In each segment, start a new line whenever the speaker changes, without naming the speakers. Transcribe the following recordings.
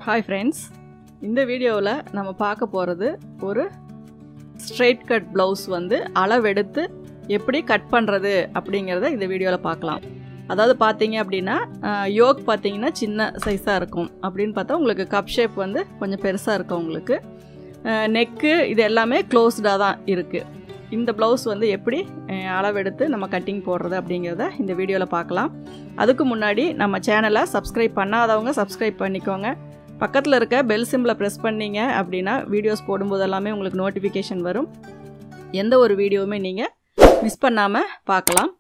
Hi friends, இந்த வீடியோவில் நம்ம பார்க்க போகிறது ஒரு ஸ்ட்ரெயிட் கட் ப்ளவுஸ் வந்து அளவெடுத்து எப்படி கட் பண்ணுறது அப்படிங்கிறத இந்த வீடியோவில் பார்க்கலாம். அதாவது பார்த்தீங்க அப்படின்னா யோக் பார்த்தீங்கன்னா சின்ன சைஸாக இருக்கும், அப்படின்னு பார்த்தா உங்களுக்கு கப் ஷேப் வந்து கொஞ்சம் பெருசாக இருக்கும். உங்களுக்கு நெக்கு இது எல்லாமே க்ளோஸ்டாக தான் இருக்குது. இந்த ப்ளவுஸ் வந்து எப்படி அளவெடுத்து நம்ம கட்டிங் போடுறது அப்படிங்கிறத இந்த வீடியோவில் பார்க்கலாம். அதுக்கு முன்னாடி நம்ம சேனலை சப்ஸ்கிரைப் பண்ணாதவங்க சப்ஸ்கிரைப் பண்ணிக்கோங்க. பக்கத்தில் இருக்க பெல் சிம்பிளை ப்ரெஸ் பண்ணிங்க அப்படின்னா வீடியோஸ் போடும்போது எல்லாமே உங்களுக்கு நோட்டிஃபிகேஷன் வரும். எந்த ஒரு வீடியோவுமே நீங்கள் மிஸ் பண்ணாமல் பார்க்கலாம்.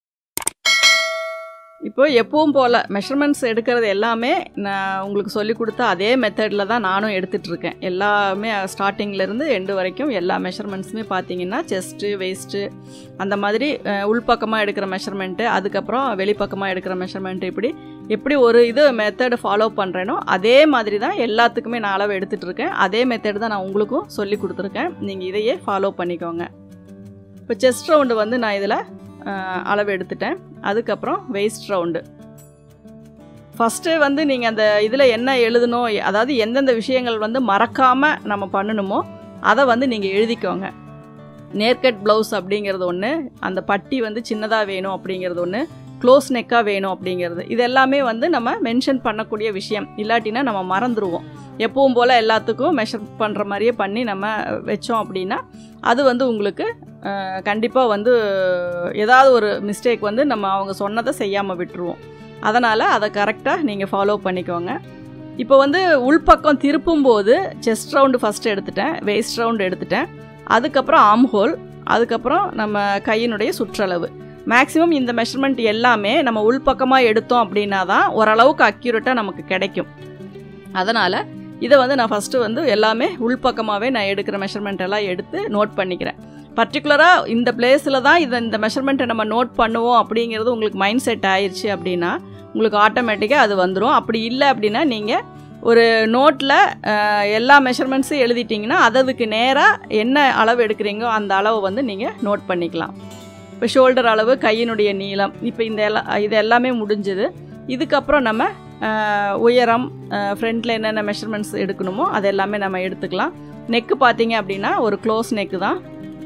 இப்போ எப்பவும் போல் மெஷர்மெண்ட்ஸ் எடுக்கிறது எல்லாமே நான் உங்களுக்கு சொல்லி கொடுத்த அதே மெத்தடில் தான் நானும் எடுத்துகிட்ருக்கேன். எல்லாமே ஸ்டார்டிங்லேருந்து எண்டு வரைக்கும் எல்லா மெஷர்மெண்ட்ஸுமே பார்த்தீங்கன்னா செஸ்ட்டு வெயிஸ்ட்டு அந்த மாதிரி உள்பக்கமாக எடுக்கிற மெஷர்மெண்ட்டு, அதுக்கப்புறம் வெளிப்பக்கமாக எடுக்கிற மெஷர்மெண்ட்டு, எப்படி ஒரு இது மெத்தடு ஃபாலோ பண்ணுறேனோ அதே மாதிரி தான் எல்லாத்துக்குமே நான் அளவு எடுத்துகிட்ருக்கேன். அதே மெத்தடு தான் நான் உங்களுக்கும் சொல்லி கொடுத்துருக்கேன். நீங்கள் இதையே ஃபாலோ பண்ணிக்கோங்க. இப்போ செஸ்ட் ரவுண்டு வந்து நான் இதில் அளவு எடுத்துட்டேன். அதுக்கப்புறம் வெயிஸ்ட் ரவுண்டு ஃபஸ்ட்டு வந்து நீங்கள் அந்த இதில் என்ன எழுதணும், அதாவது எந்தெந்த விஷயங்கள் வந்து மறக்காமல் நம்ம பண்ணணுமோ அதை வந்து நீங்கள் எழுதிக்கோங்க. நேர்கட் ப்ளவுஸ் அப்படிங்கிறது ஒன்று, அந்த பட்டி வந்து சின்னதாக வேணும் அப்படிங்கிறது ஒன்று, க்ளோஸ் நெக்காக வேணும் அப்படிங்கிறது, இது எல்லாமே வந்து நம்ம மென்ஷன் பண்ணக்கூடிய விஷயம். இல்லாட்டினா நம்ம மறந்துடுவோம். எப்பவும் போல் எல்லாத்துக்கும் மெஷர் பண்ணுற மாதிரியே பண்ணி நம்ம வச்சோம் அப்படின்னா அது வந்து உங்களுக்கு கண்டிப்பாக வந்து ஏதாவது ஒரு மிஸ்டேக் வந்து நம்ம அவங்க சொன்னதை செய்யாமல் விட்டுருவோம். அதனால் அதை கரெக்டாக நீங்கள் ஃபாலோ பண்ணிக்கோங்க. இப்போ வந்து உள்பக்கம் திருப்பும்போது செஸ்ட் ரவுண்டு ஃபஸ்ட்டு எடுத்துட்டேன், வெயிஸ்ட் ரவுண்டு எடுத்துட்டேன், அதுக்கப்புறம் ஆர்ம் ஹோல், அதுக்கப்புறம் நம்ம கையினுடைய சுற்றளவு. மேக்ஸிமம் இந்த மெஷர்மெண்ட் எல்லாமே நம்ம உள்பக்கமாக எடுத்தோம் அப்படின்னா தான் ஓரளவுக்கு அக்யூரேட்டாக நமக்கு கிடைக்கும். அதனால் இதை வந்து நான் ஃபஸ்ட்டு வந்து எல்லாமே உள்பக்கமாகவே நான் எடுக்கிற மெஷர்மெண்ட் எல்லாம் எடுத்து நோட் பண்ணிக்கிறேன். பர்டிகுலராக இந்த பிளேஸில் தான் இந்த மெஷர்மெண்ட்டை நம்ம நோட் பண்ணுவோம் அப்படிங்கிறது உங்களுக்கு மைண்ட் செட் ஆயிடுச்சு அப்படின்னா உங்களுக்கு ஆட்டோமேட்டிக்காக அது வந்துடும். அப்படி இல்லை அப்படின்னா நீங்கள் ஒரு நோட்டில் எல்லா மெஷர்மெண்ட்ஸும் எழுதிட்டிங்கன்னா அதுக்கு நேராக என்ன அளவு எடுக்கிறீங்களோ அந்த அளவை வந்து நீங்கள் நோட் பண்ணிக்கலாம். இப்போ ஷோல்டர் அளவு, கையினுடைய நீளம், இப்போ இது எல்லாமே முடிஞ்சது. இதுக்கப்புறம் நம்ம உயரம், ஃப்ரண்ட்டில் என்னென்ன மெஷர்மெண்ட்ஸ் எடுக்கணுமோ அது எல்லாமே நம்ம எடுத்துக்கலாம். நெக்கு பார்த்தீங்க அப்படின்னா ஒரு க்ளோஸ் நெக்கு தான்.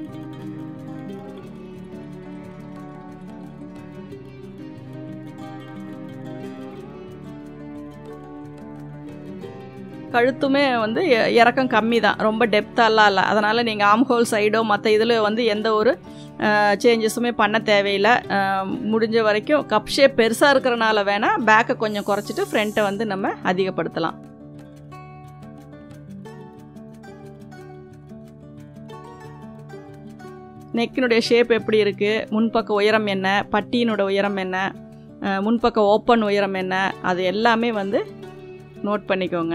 கழுத்துமே வந்து இறக்கம் கம்மி தான், ரொம்ப டெப்த்தாலாம் இல்லை. அதனால் நீங்கள் ஆர்ம் ஹோல் சைடோ மற்ற இதில் வந்து எந்த ஒரு சேஞ்சஸுமே பண்ண தேவையில்லை. முடிஞ்ச வரைக்கும் கப் ஷேப் பெருசாக இருக்கிறனால வேணால் பேக்கை கொஞ்சம் குறைச்சிட்டு ஃப்ரண்ட்டை வந்து நம்ம அதிகப்படுத்தலாம். நெக்கினுடைய ஷேப் எப்படி இருக்குது, முன்பக்க உயரம் என்ன, பட்டியினோட உயரம் என்ன, முன்பக்க ஓப்பன் உயரம் என்ன, அது எல்லாமே வந்து நோட் பண்ணிக்கோங்க.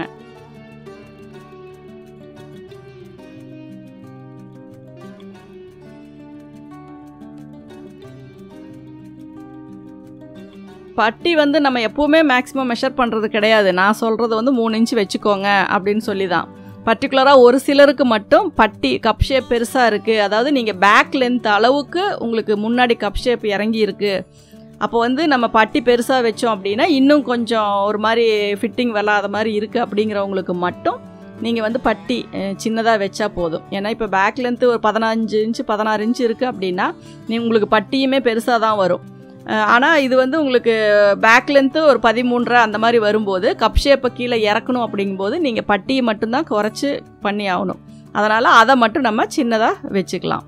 பட்டி வந்து நம்ம எப்போவுமே மேக்ஸிமம் மெஷர் பண்ணுறது கிடையாது. நான் சொல்கிறது வந்து 3 இன்ச்சு வச்சுக்கோங்க அப்படின்னு சொல்லி தான். பர்டிகுலராக ஒரு சிலருக்கு மட்டும் பட்டி கப் ஷேப் பெருசாக இருக்குது, அதாவது நீங்கள் பேக் லென்த் அளவுக்கு உங்களுக்கு முன்னாடி கப் ஷேப் இறங்கி இருக்குது, அப்போ வந்து நம்ம பட்டி பெருசாக வச்சோம் அப்படின்னா இன்னும் கொஞ்சம் ஒரு மாதிரி ஃபிட்டிங் வராத மாதிரி இருக்குது அப்படிங்கிறவங்களுக்கு மட்டும் நீங்கள் வந்து பட்டி சின்னதாக வச்சா போதும். ஏன்னா இப்போ பேக் லென்த்து ஒரு 15 இன்ச்சு 16 இன்ச்சு இருக்குது அப்படின்னா உங்களுக்கு பட்டியுமே பெருசாக தான் வரும். ஆனால் இது வந்து உங்களுக்கு பேக் லென்த்து ஒரு 13 அந்த மாதிரி வரும்போது கப் ஷேப்பை கீழே இறக்கணும் அப்படிங்கும்போது நீங்கள் பட்டியை மட்டும்தான் குறைச்சி பண்ணி ஆகணும். அதனால் அதை மட்டும் நம்ம சின்னதாக வச்சுக்கலாம்.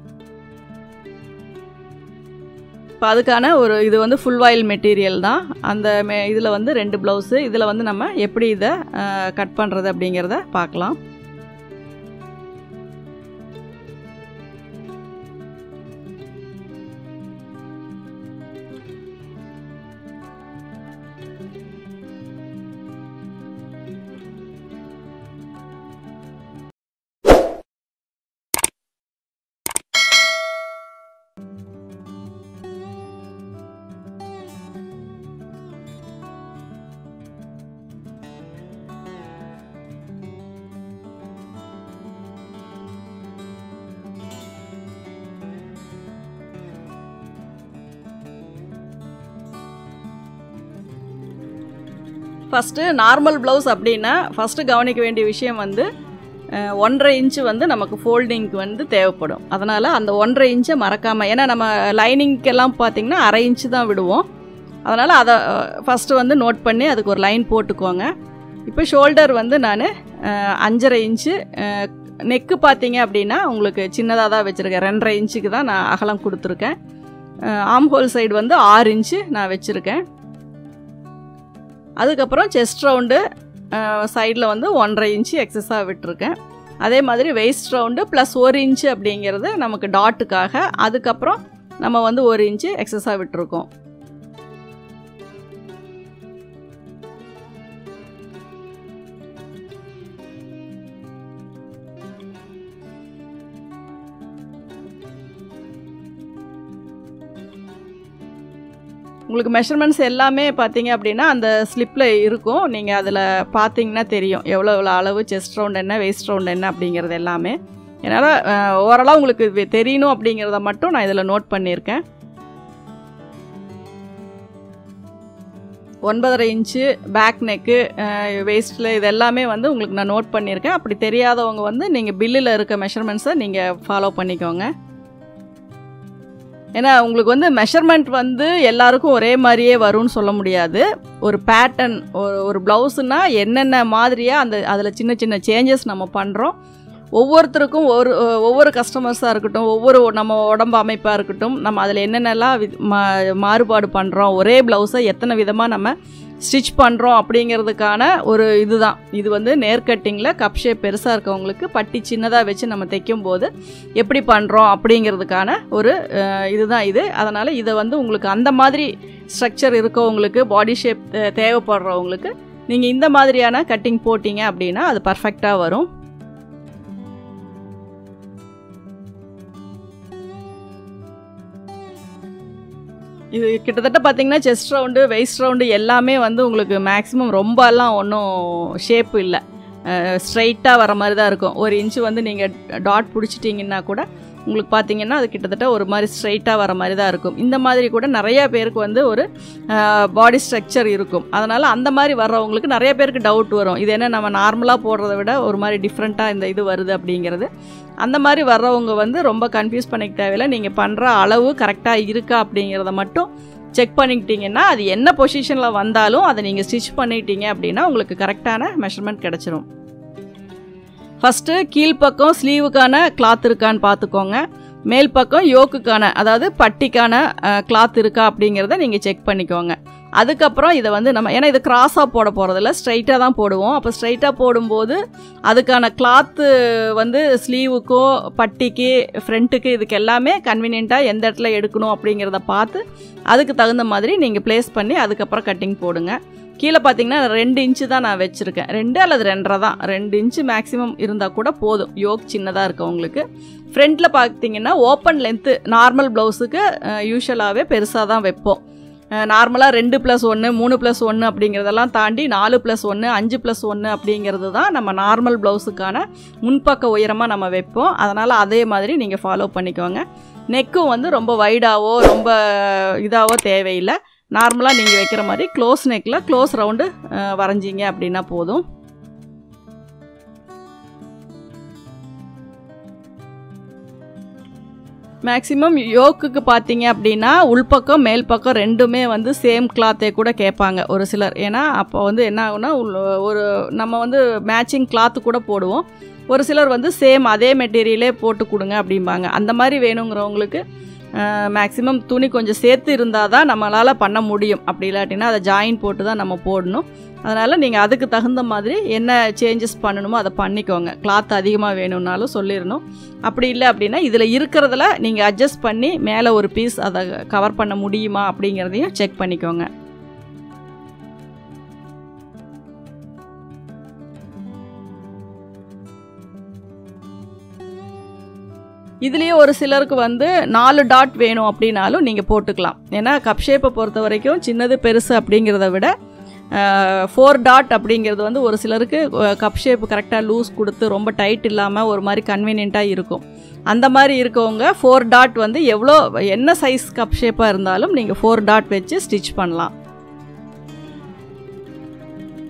இப்போ அதுக்கான ஒரு இது வந்து ஃபுல் வாயில் மெட்டீரியல் தான். அந்த இதில் வந்து 2 ப்ளவுஸு, இதில் வந்து நம்ம எப்படி இதை கட் பண்ணுறது அப்படிங்கிறத பார்க்கலாம். ஃபஸ்ட்டு நார்மல் ப்ளவுஸ் அப்படின்னா ஃபஸ்ட்டு கவனிக்க வேண்டிய விஷயம் வந்து 1.5 இன்ச்சு வந்து நமக்கு ஃபோல்டிங்க்கு வந்து தேவைப்படும். அதனால் அந்த 1.5 இன்ச்சை மறக்காமல், ஏன்னா நம்ம லைனிங்க்கெல்லாம் பார்த்திங்கன்னா 1/2 இன்ச்சு தான் விடுவோம். அதனால் அதை ஃபஸ்ட்டு வந்து நோட் பண்ணி அதுக்கு ஒரு லைன் போட்டுக்கோங்க. இப்போ ஷோல்டர் வந்து நான் 5.5 இன்ச்சு, நெக்கு பார்த்தீங்க அப்படின்னா உங்களுக்கு சின்னதாக தான் வச்சுருக்கேன். 2.5 இன்ச்சுக்கு தான் நான் அகலம் கொடுத்துருக்கேன். ஆம் ஹோல் சைடு வந்து 6 இன்ச்சு நான் வச்சுருக்கேன். அதுக்கப்புறம் செஸ்ட் ரவுண்டு சைடில் வந்து 1.5 இன்ச்சு எக்ஸஸாக விட்டுருக்கேன். அதே மாதிரி வெயிஸ்ட் ரவுண்டு ப்ளஸ் 1 இன்ச்சு அப்படிங்கிறது நமக்கு டாட்டுக்காக. அதுக்கப்புறம் நம்ம வந்து 1 இன்ச்சு எக்ஸஸாக விட்டுருக்கோம். உங்களுக்கு மெஷர்மெண்ட்ஸ் எல்லாமே பார்த்தீங்க அப்படின்னா அந்த ஸ்லிப்பில் இருக்கும். நீங்கள் அதில் பார்த்தீங்கன்னா தெரியும் எவ்வளோ அளவு, செஸ்ட் ரவுண்ட் என்ன, வெயிஸ்ட் ரவுண்ட் என்ன அப்படிங்கிறது எல்லாமே. என்னால் ஓரளவு உங்களுக்கு தெரியணும் அப்படிங்கிறத மட்டும் நான் இதில் நோட் பண்ணியிருக்கேன். 9.5 இன்ச்சு பேக் நெக்கு, வெயிஸ்ட்டில் இது எல்லாமே வந்து உங்களுக்கு நான் நோட் பண்ணியிருக்கேன். அப்படி தெரியாதவங்க வந்து நீங்கள் பில்லில் இருக்க மெஷர்மெண்ட்ஸை நீங்கள் ஃபாலோ பண்ணிக்கோங்க. ஏன்னா உங்களுக்கு வந்து மெஷர்மெண்ட் வந்து எல்லாருக்கும் ஒரே மாதிரியே வரும்னு சொல்ல முடியாது. ஒரு பேட்டர்ன், ஒரு ப்ளவுஸுனால் என்னென்ன மாதிரியாக அதில் சின்ன சின்ன சேஞ்சஸ் நம்ம பண்ணுறோம். ஒவ்வொருத்தருக்கும் ஒவ்வொரு கஸ்டமர்ஸாக இருக்கட்டும், ஒவ்வொரு நம்ம உடம்பு அமைப்பாக இருக்கட்டும், நம்ம அதில் என்னென்னலாம் மாறுபாடு பண்ணுறோம், ஒரே ப்ளவுஸை எத்தனை விதமாக நம்ம ஸ்டிச் பண்ணுறோம் அப்படிங்கிறதுக்கான ஒரு இதுதான். இது வந்து நேர் கட்டிங்கில் கப் ஷேப் பெருசாக இருக்கவங்களுக்கு பட்டி சின்னதாக வச்சு நம்ம தைக்கும்போது எப்படி பண்ணுறோம் அப்படிங்கிறதுக்கான ஒரு இதுதான் இது. அதனால் இதை வந்து உங்களுக்கு அந்த மாதிரி ஸ்ட்ரக்சர் இருக்கவங்களுக்கு, பாடி ஷேப் தேவைப்படுறவங்களுக்கு நீங்கள் இந்த மாதிரியான கட்டிங் போட்டிங்க அப்படின்னா அது பர்ஃபெக்டாக வரும். இது கிட்டத்தட்ட பார்த்திங்கன்னா செஸ்ட் ரவுண்டு, வெயிஸ்ட் ரவுண்டு எல்லாமே வந்து உங்களுக்கு மேக்ஸிமம் ரொம்பலாம் ஒன்றும் ஷேப்பு இல்லை, ஸ்ட்ரைட்டாக வர மாதிரி தான் இருக்கும். 1 இன்ச்சு வந்து நீங்கள் டாட் பிடிச்சிட்டிங்கன்னா கூட உங்களுக்கு பார்த்திங்கன்னா அது கிட்டத்தட்ட ஒரு மாதிரி ஸ்ட்ரைட்டாக வர மாதிரி தான் இருக்கும். இந்த மாதிரி கூட நிறையா பேருக்கு வந்து ஒரு பாடி ஸ்ட்ரக்சர் இருக்கும். அதனால் அந்த மாதிரி வர்றவங்களுக்கு நிறைய பேருக்கு டவுட் வரும், இது என்ன நம்ம நார்மலாக போடுறத விட ஒரு மாதிரி டிஃப்ரெண்ட்டாக இந்த இது வருது அப்படிங்கிறது. அந்த மாதிரி வர்றவங்க வந்து ரொம்ப கன்ஃபியூஸ் பண்ணிக்க தேவையில்லை. நீங்கள் பண்ணுற அளவு கரெக்டாக இருக்கா அப்படிங்கிறத மட்டும் செக் பண்ணிக்கிட்டிங்கன்னா அது என்ன பொசிஷனில் வந்தாலும் அதை நீங்கள் ஸ்டிச் பண்ணிட்டீங்க அப்படின்னா உங்களுக்கு கரெக்டான மெஷர்மெண்ட் கிடச்சிரும். ஃபஸ்ட்டு கீழ்ப்பக்கம் ஸ்லீவுக்கான கிளாத் இருக்கான்னு பார்த்துக்கோங்க. மேல் பக்கம் யோக்குக்கான, அதாவது பட்டிக்கான கிளாத் இருக்கா அப்படிங்கிறத நீங்கள் செக் பண்ணிக்கோங்க. அதுக்கப்புறம் இதை வந்து நம்ம, ஏன்னா இது கிராஸாக போட போகிறதில்ல, ஸ்ட்ரைட்டாக தான் போடுவோம். அப்போ ஸ்ட்ரைட்டாக போடும்போது அதுக்கான கிளாத்து வந்து ஸ்லீவுக்கோ பட்டிக்கு ஃப்ரண்ட்டுக்கு இதுக்கு எல்லாமே கன்வீனியண்ட்டாக எந்த இடத்துல எடுக்கணும் அப்படிங்கிறத பார்த்து அதுக்கு தகுந்த மாதிரி நீங்கள் ப்ளேஸ் பண்ணி அதுக்கப்புறம் கட்டிங் போடுங்க. கீழே பார்த்தீங்கன்னா 2 இன்ச்சு தான் நான் வச்சுருக்கேன், 2 அல்லது 2.5 தான், 2 இன்ச்சு மேக்ஸிமம் இருந்தால் கூட போதும். யோக் சின்னதாக இருக்கும் உங்களுக்கு. ஃப்ரண்ட்டில் பார்த்தீங்கன்னா ஓப்பன் லென்த்து நார்மல் ப்ளவுஸுக்கு யூஷுவலாகவே பெருசாக தான் வைப்போம். நார்மலாக 2+1, 3+1 அப்படிங்கிறதெல்லாம் தாண்டி 4+1, 5+1 அப்படிங்கிறது தான் நம்ம நார்மல் ப்ளவுஸுக்கான முன்பக்க உயரமாக நம்ம வைப்போம். அதனால் அதே மாதிரி நீங்கள் ஃபாலோ பண்ணிக்கோங்க. நெக்கும் வந்து ரொம்ப வைடாவோ ரொம்ப இதாவோ தேவையில்லை. நார்மலாக நீங்கள் வைக்கிற மாதிரி க்ளோஸ் நெக்கில் க்ளோஸ் ரவுண்டு வரைஞ்சிங்க அப்படின்னா போதும். மேக்ஸிமம் யோக்குக்கு பார்த்தீங்க அப்படின்னா உள்பக்கம் மேல் பக்கம் ரெண்டுமே வந்து சேம் கிளாத்தே கூட கேட்பாங்க ஒரு சிலர். ஏன்னா அப்போ வந்து என்ன ஆகுனா ஒரு நம்ம வந்து மேட்சிங் கிளாத்து கூட போடுவோம். ஒரு சிலர் வந்து சேம் அதே மெட்டீரியலே போட்டு கொடுங்க அப்படிம்பாங்க. அந்த மாதிரி வேணுங்கிறவங்களுக்கு மேக்ஸிமம் துணி கொஞ்சம் சேர்த்து இருந்தால் தான் நம்மளால் பண்ண முடியும். அப்படி இல்லாட்டினா அதை ஜாயின் போட்டு தான் நம்ம போடணும். அதனால் நீங்கள் அதுக்கு தகுந்த மாதிரி என்ன சேஞ்சஸ் பண்ணணுமோ அதை பண்ணிக்கோங்க. கிளாத் அதிகமாக வேணும்னாலும் சொல்லிடணும். அப்படி இல்லை அப்படின்னா இதில் இருக்கிறதுல நீங்கள் அட்ஜஸ்ட் பண்ணி மேலே ஒரு பீஸ் அதை கவர் பண்ண முடியுமா அப்படிங்கிறதையும் செக் பண்ணிக்கோங்க. இதுலேயே ஒரு சிலருக்கு வந்து 4 டாட் வேணும் அப்படின்னாலும் நீங்கள் போட்டுக்கலாம். ஏன்னா கப் ஷேப்பை பொறுத்த வரைக்கும் சின்னது பெருசு அப்படிங்கிறத விட 4 டாட் அப்படிங்கிறது வந்து ஒரு சிலருக்கு கப் ஷேப்பு கரெக்டாக லூஸ் கொடுத்து ரொம்ப டைட் இல்லாமல் ஒரு மாதிரி கன்வீனியண்ட்டாக இருக்கும். அந்த மாதிரி இருக்கவங்க 4 டாட் வந்து என்ன சைஸ் கப் ஷேப்பாக இருந்தாலும் நீங்கள் 4 டாட் வச்சு ஸ்டிச் பண்ணலாம்.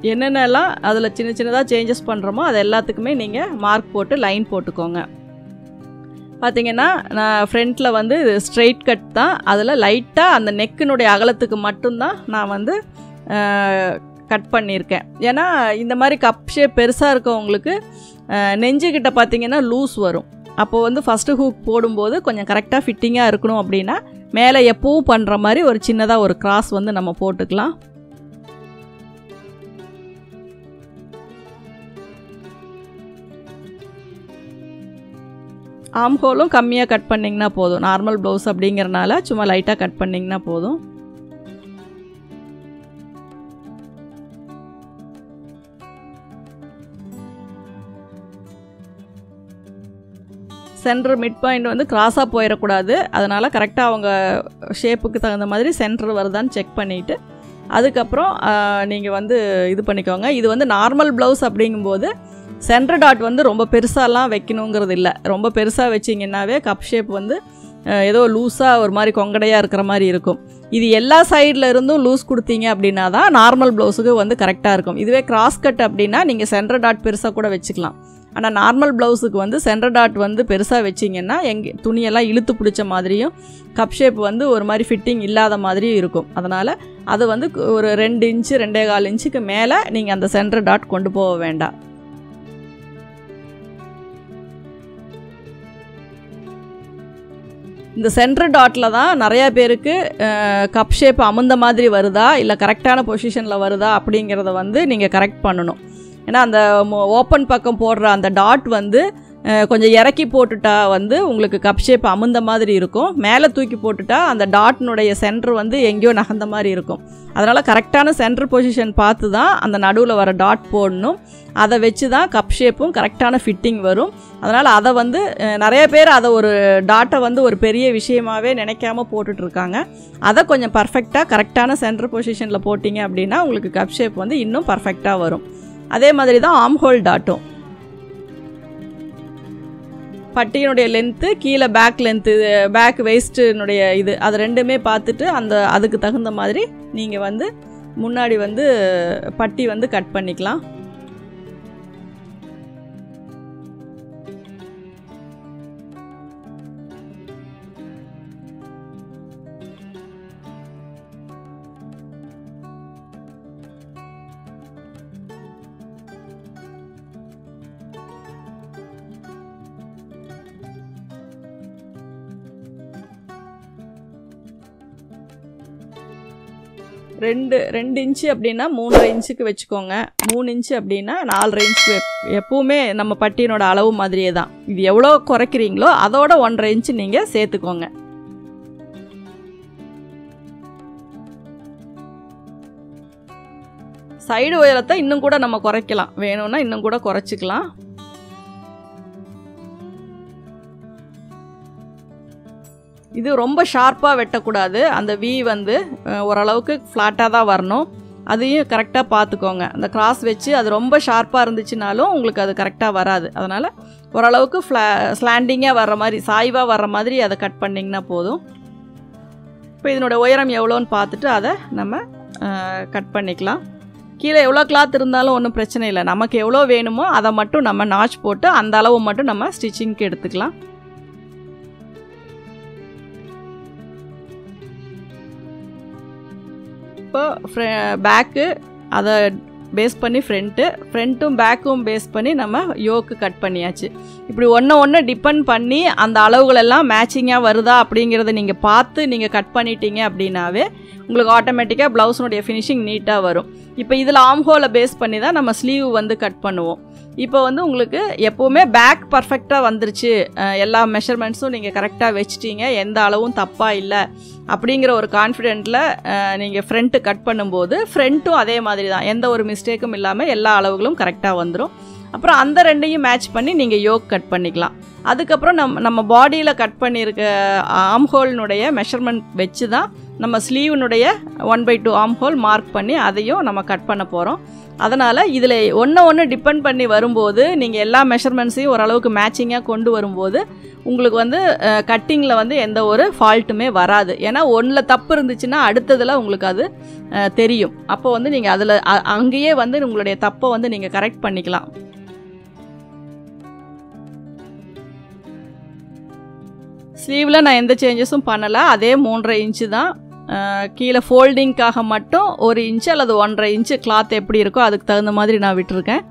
என்னென்னலாம் அதில் சின்ன சின்னதாக சேஞ்சஸ் பண்ணுறோமோ அது எல்லாத்துக்குமே நீங்கள் மார்க் போட்டு லைன் போட்டுக்கோங்க. பார்த்திங்கன்னா நான் ஃப்ரண்ட்டில் வந்து இது ஸ்ட்ரெயிட் கட் தான். அதில் லைட்டாக அந்த நெக்கினுடைய அகலத்துக்கு மட்டும்தான் நான் வந்து கட் பண்ணியிருக்கேன். ஏன்னா இந்த மாதிரி கப் ஷேப் பெருசாக இருக்கவங்களுக்கு நெஞ்சுக்கிட்ட பார்த்திங்கன்னா லூஸ் வரும். அப்போது வந்து ஃபஸ்ட்டு ஹூக் போடும்போது கொஞ்சம் கரெக்டாக ஃபிட்டிங்காக இருக்கணும் அப்படின்னா மேலே எப்பவும் பண்ணுற மாதிரி ஒரு சின்னதாக ஒரு கிராஸ் வந்து நம்ம போட்டுக்கலாம். ஆம் ஹோலும் கம்மியாக கட் பண்ணிங்கன்னா போதும். நார்மல் ப்ளவுஸ் அப்படிங்கிறனால சும்மா லைட்டாக கட் பண்ணிங்கன்னா போதும். சென்டர் மிட் பாயிண்ட் வந்து கிராஸாக போயிடக்கூடாது. அதனால் கரெக்டாக அவங்க ஷேப்புக்கு தகுந்த மாதிரி சென்டர் வருதான்னு செக் பண்ணிவிட்டு அதுக்கப்புறம் நீங்கள் வந்து இது பண்ணிக்கோங்க. இது வந்து நார்மல் ப்ளவுஸ் அப்படிங்கும்போது சென்டர் டாட் வந்து ரொம்ப பெருசாலாம் வைக்கணுங்கிறது இல்லை. ரொம்ப பெருசாக வச்சிங்கன்னாவே கப் ஷேப் வந்து ஏதோ லூஸாக ஒரு மாதிரி கொங்கடையாக இருக்கிற மாதிரி இருக்கும். இது எல்லா சைடில் இருந்தும் லூஸ் கொடுத்தீங்க அப்படின்னா தான் நார்மல் ப்ளவுஸுக்கு வந்து கரெக்டாக இருக்கும். இதுவே கிராஸ் கட் அப்படின்னா நீங்கள் சென்டர் டாட் பெருசாக கூட வச்சுக்கலாம். ஆனால் நார்மல் ப்ளவுஸுக்கு வந்து சென்டர் டாட் வந்து பெருசாக வச்சிங்கன்னா துணியெல்லாம் இழுத்து பிடிச்ச மாதிரியும் கப் ஷேப் வந்து ஒரு மாதிரி ஃபிட்டிங் இல்லாத மாதிரியும் இருக்கும். அதனால் அது வந்து ஒரு 2 இன்ச்சு 2.25 இன்ச்சுக்கு மேலே நீங்கள் அந்த சென்டர் டாட் கொண்டு போக வேண்டாம். இந்த சென்டர் டாட்டில் தான் நிறையா பேருக்கு கப் ஷேப் அமுந்த மாதிரி வருதா இல்லை கரெக்டான பொசிஷனில் வருதா அப்படிங்கிறத வந்து நீங்கள் கரெக்ட் பண்ணணும். ஏன்னா அந்த ஓப்பன் பக்கம் போடுற அந்த டாட் வந்து கொஞ்சம் இறக்கி போட்டுட்டா வந்து உங்களுக்கு கப் ஷேப் அமுந்த மாதிரி இருக்கும். மேலே தூக்கி போட்டுட்டா அந்த டாட்னுடைய சென்டர் வந்து எங்கேயோ நகர்ந்த மாதிரி இருக்கும். அதனால் கரெக்டான சென்டர் பொசிஷன் பார்த்து தான் அந்த நடுவில் வர டாட் போடணும். அதை வச்சு தான் கப் ஷேப்பும் கரெக்டான ஃபிட்டிங் வரும். அதனால் அதை வந்து நிறைய பேர் அதை ஒரு டாட்டை வந்து ஒரு பெரிய விஷயமாகவே நினைக்காம போட்டுட்ருக்காங்க. அதை கொஞ்சம் பர்ஃபெக்டாக கரெக்டான சென்டர் பொசிஷனில் போட்டிங்க அப்படின்னா உங்களுக்கு கப் ஷேப் வந்து இன்னும் பர்ஃபெக்டாக வரும். அதே மாதிரி தான் ஆம் ஹோல் டாட்டும். பட்டியினுடைய லென்த்து கீழே பேக் லென்த்து பேக் வெயிஸ்ட்டினுடைய இது அது ரெண்டுமே பார்த்துட்டு அதுக்கு தகுந்த மாதிரி நீங்கள் வந்து முன்னாடி வந்து பட்டி வந்து கட் பண்ணிக்கலாம். ரெண்டு இன்ச்சு அப்படின்னா 3.5 இன்ச்சுக்கு வச்சுக்கோங்க. 3 இன்ச்சு அப்படின்னா 4.5 இன்ச்சுக்கு எப்பவுமே நம்ம பட்டியினோட அளவு மாதிரியே தான். இது எவ்வளோ குறைக்கிறீங்களோ அதோட 1.5 இன்ச்சு நீங்கள் சேர்த்துக்கோங்க. சைடு உயரத்தை இன்னும் கூட நம்ம குறைக்கலாம். வேணும்னா இன்னும் கூட குறைச்சிக்கலாம். இது ரொம்ப ஷார்ப்பாக வெட்டக்கூடாது. அந்த வி வந்து ஓரளவுக்கு ஃப்ளாட்டாக தான் வரணும். அதையும் கரெக்டாக பார்த்துக்கோங்க. அந்த கிராஸ் வச்சு அது ரொம்ப ஷார்ப்பாக இருந்துச்சுனாலும் உங்களுக்கு அது கரெக்டாக வராது. அதனால் ஓரளவுக்கு ஸ்லாண்டிங்காக வர்ற மாதிரி சாய்வாக வர்ற மாதிரி அதை கட் பண்ணிங்கன்னா போதும். இப்போ இதனோட உயரம் எவ்வளோன்னு பார்த்துட்டு அதை நம்ம கட் பண்ணிக்கலாம். கீழே எவ்வளோ கிளாத் இருந்தாலும் ஒன்றும் பிரச்சனை இல்லை. நமக்கு எவ்வளோ வேணுமோ அதை மட்டும் நம்ம நாச் போட்டு அந்த அளவு மட்டும் நம்ம ஸ்டிச்சிங்க்கு எடுத்துக்கலாம். இப்போ பேக்கு அதை பேஸ் பண்ணி ஃப்ரண்ட்டும் பேக்கும் பேஸ் பண்ணி நம்ம யோக்கு கட் பண்ணியாச்சு. இப்படி ஒன்று டிபெண்ட் பண்ணி அந்த அளவுகளெல்லாம் மேட்சிங்காக வருதா அப்படிங்கிறத நீங்கள் பார்த்து நீங்கள் கட் பண்ணிட்டீங்க அப்படின்னாவே உங்களுக்கு ஆட்டோமேட்டிக்காக ப்ளவுஸினுடைய ஃபினிஷிங் நீட்டாக வரும். இப்போ இதில் ஆம் ஹோலை பேஸ் பண்ணி தான் நம்ம ஸ்லீவ் வந்து கட் பண்ணுவோம். இப்போ வந்து உங்களுக்கு எப்போவுமே பேக் பர்ஃபெக்டாக வந்துருச்சு, எல்லா மெஷர்மெண்ட்ஸும் நீங்கள் கரெக்டாக வச்சிட்டீங்க, எந்த அளவும் தப்பாக இல்லை அப்படிங்கிற ஒரு கான்ஃபிடென்ட்டில் நீங்கள் ஃப்ரண்ட்டு கட் பண்ணும்போது ஃப்ரண்ட்டும் அதே மாதிரி தான், எந்த ஒரு மிஸ்டேக்கும் இல்லாமல் எல்லா அளவுகளும் கரெக்டாக வந்துடும். அப்புறம் அந்த ரெண்டையும் மேட்ச் பண்ணி நீங்கள் யோக் கட் பண்ணிக்கலாம். அதுக்கப்புறம் நம்ம பாடியில் கட் பண்ணியிருக்க ஆம் ஹோல்னுடைய மெஷர்மெண்ட் வச்சு தான் நம்ம ஸ்லீவினுடைய 1/2 ஆர்ம் ஹோல் மார்க் பண்ணி அதையும் நம்ம கட் பண்ண போகிறோம். அதனால் இதில் ஒன்று டிபெண்ட் பண்ணி வரும்போது நீங்கள் எல்லா மெஷர்மெண்ட்ஸையும் ஓரளவுக்கு மேட்சிங்காக கொண்டு வரும்போது உங்களுக்கு வந்து கட்டிங்கில் வந்து எந்த ஒரு ஃபால்ட்டுமே வராது. ஏன்னா ஒன்றில் தப்பு இருந்துச்சுன்னா அடுத்ததில் உங்களுக்கு அது தெரியும். அப்போ வந்து நீங்கள் அதில் அங்கேயே வந்து உங்களுடைய தப்பை வந்து நீங்கள் கரெக்ட் பண்ணிக்கலாம். ஸ்லீவில் நான் எந்த சேஞ்சஸும் பண்ணலை. அதே 3.5 இன்ச்சு தான். கீழே ஃபோல்டிங்காக மட்டும் 1 இன்ச்சு அல்லது 1.5 இன்ச்சு கிளாத் எப்படி இருக்கோ அதுக்கு தகுந்த மாதிரி நான் விட்டுருக்கேன்.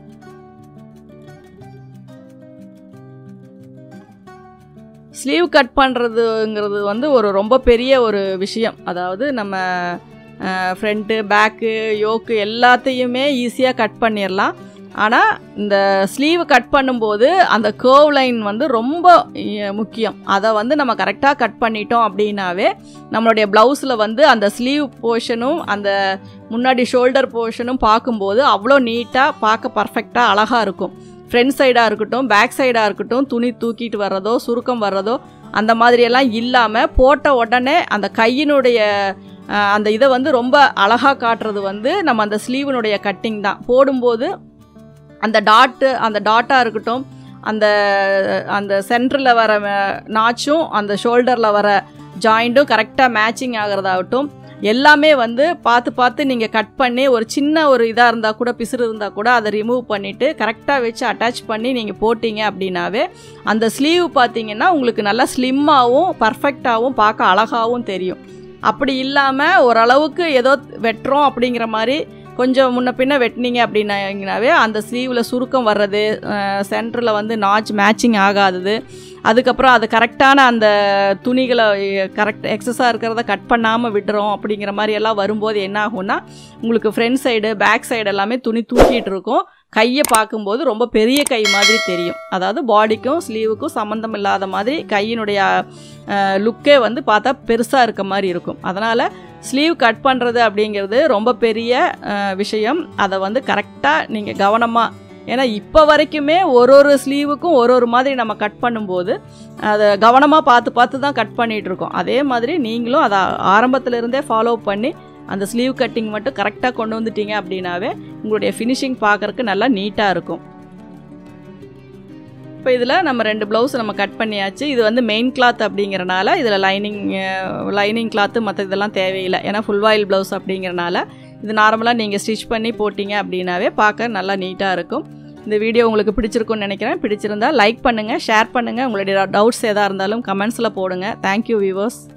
ஸ்லீவ் கட் பண்ணுறதுங்கிறது வந்து ரொம்ப பெரிய ஒரு விஷயம். அதாவது நம்ம ஃப்ரண்ட்டு, பேக்கு, யோக்கு எல்லாத்தையுமே ஈஸியாக கட் பண்ணிடலாம். ஆனால் இந்த ஸ்லீவ் கட் பண்ணும்போது அந்த கர்வ் லைன் வந்து ரொம்ப முக்கியம். அதை வந்து நம்ம கரெக்டாக கட் பண்ணிட்டோம் அப்படின்னாவே நம்மளுடைய ப்ளவுஸில் வந்து அந்த ஸ்லீவ் போர்ஷனும் அந்த முன்னாடி ஷோல்டர் போர்ஷனும் பார்க்கும்போது அவ்வளோ நீட்டாக பார்க்க பர்ஃபெக்டாக அழகாக இருக்கும். ஃப்ரண்ட் சைடாக இருக்கட்டும், பேக் சைடாக இருக்கட்டும், துணி தூக்கிட்டு வர்றதோ சுருக்கம் வர்றதோ அந்த மாதிரியெல்லாம் இல்லாமல் போட்ட உடனே அந்த கையினுடைய அந்த இதை வந்து ரொம்ப அழகாக காட்டுறது வந்து நம்ம அந்த ஸ்லீவினுடைய கட்டிங் தான். போடும்போது அந்த டாட்டாக இருக்கட்டும், அந்த சென்டரில் வர நாச்சும் அந்த ஷோல்டரில் வர ஜாயிண்ட்டும் கரெக்டாக மேட்சிங் ஆகிறதாகட்டும் எல்லாமே வந்து பார்த்து நீங்கள் கட் பண்ணி ஒரு சின்ன ஒரு இதாக இருந்தால் கூட, பிசுறு இருந்தால் கூட அதை ரிமூவ் பண்ணிவிட்டு கரெக்டாக வச்சு அட்டாச் பண்ணி நீங்கள் போட்டிங்க அப்படின்னாவே அந்த ஸ்லீவ் பார்த்திங்கன்னா உங்களுக்கு நல்லா ஸ்லிம்மாகவும் பர்ஃபெக்டாகவும் பார்க்க அழகாகவும் தெரியும். அப்படி இல்லாமல் ஓரளவுக்கு ஏதோ வெட்டுறோம் அப்படிங்கிற மாதிரி கொஞ்சம் முன்ன பின்ன வெட்டினீங்க அப்படின்னாவே அந்த ஸ்லீவில் சுருக்கம் வர்றது, சென்டரில் வந்து நாச் மேட்சிங் ஆகாதது, அதுக்கப்புறம் அது கரெக்டான அந்த துணிகளை கரெக்ட் எக்ஸஸாக இருக்கிறத கட் பண்ணாமல் விடுறோம் அப்படிங்கிற மாதிரி எல்லாம் வரும்போது என்ன ஆகும்னா உங்களுக்கு ஃப்ரண்ட் சைடு பேக் சைடு எல்லாமே துணி தூக்கிட்டு இருக்கும். கையை பார்க்கும்போது ரொம்ப பெரிய கை மாதிரி தெரியும். அதாவது பாடிக்கும் ஸ்லீவுக்கும் சம்மந்தம் இல்லாத மாதிரி கையினுடைய லுக்கே வந்து பார்த்தா பெருசாக இருக்க மாதிரி இருக்கும். அதனால் ஸ்லீவ் கட் பண்ணுறது அப்படிங்கிறது ரொம்ப பெரிய விஷயம். அதை வந்து கரெக்டாக நீங்கள் கவனமாக, ஏன்னா இப்போ வரைக்குமே ஒரு ஸ்லீவுக்கும் ஒரு மாதிரி நம்ம கட் பண்ணும்போது அதை கவனமாக பார்த்து தான் கட் பண்ணிகிட்ருக்கோம். அதே மாதிரி நீங்களும் அதை ஆரம்பத்திலிருந்தே ஃபாலோ பண்ணி அந்த ஸ்லீவ் கட்டிங் மட்டும் கரெக்டாக கொண்டு வந்துட்டீங்க அப்படின்னாவே உங்களுடைய ஃபினிஷிங் பார்க்குறக்கு நல்லா நீட்டாக இருக்கும். இப்போ இதில் நம்ம 2 ப்ளவுஸ் நம்ம கட் பண்ணியாச்சு. இது வந்து மெயின் கிளாத் அப்படிங்கிறனால இதில் லைனிங் கிளாத்து மற்ற இதெல்லாம் தேவையில்லை. ஏன்னா ஃபுல் வாயில் ப்ளவுஸ் அப்படிங்கிறனால இது நார்மலாக நீங்கள் ஸ்டிச் பண்ணி போட்டிங்க அப்படின்னாவே பார்க்க நல்லா நீட்டாக இருக்கும். இந்த வீடியோ உங்களுக்கு பிடிச்சிருக்குன்னு நினைக்கிறேன். பிடிச்சிருந்தால் லைக் பண்ணுங்கள், ஷேர் பண்ணுங்கள். உங்களுடைய டவுட்ஸ் எதாக இருந்தாலும் கமெண்ட்ஸில் போடுங்க. Thank you viewers.